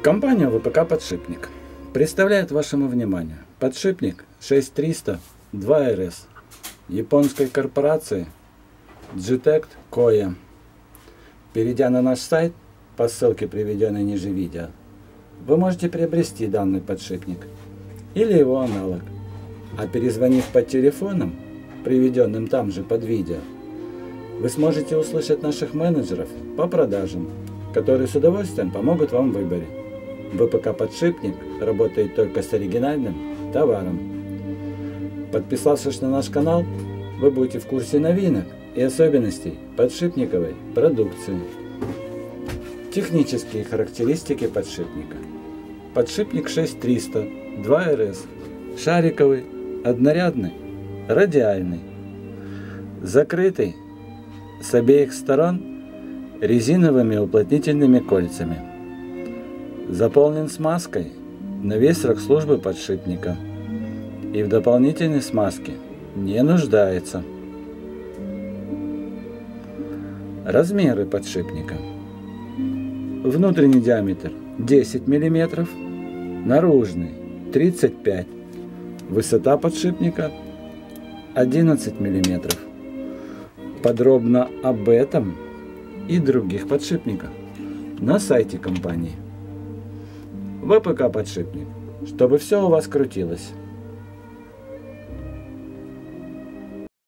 Компания ВПК «Подшипник» представляет вашему вниманию подшипник 6300 2RS японской корпорации JITEC Koya. Перейдя на наш сайт по ссылке, приведенной ниже видео, вы можете приобрести данный подшипник или его аналог, а перезвонив по телефонам, приведенным там же под видео, вы сможете услышать наших менеджеров по продажам, которые с удовольствием помогут вам в выборе. ВПК «Подшипник» работает только с оригинальным товаром. Подписавшись на наш канал, вы будете в курсе новинок и особенностей подшипниковой продукции. Технические характеристики подшипника. Подшипник 6300 2RS. Шариковый, однорядный, радиальный. Закрытый с обеих сторон резиновыми уплотнительными кольцами. Заполнен смазкой на весь срок службы подшипника и в дополнительной смазке не нуждается. Размеры подшипника. Внутренний диаметр 10 мм, наружный 35 мм, высота подшипника 11 мм. Подробно об этом и других подшипниках на сайте компании. ВПК «Подшипник», чтобы все у вас крутилось.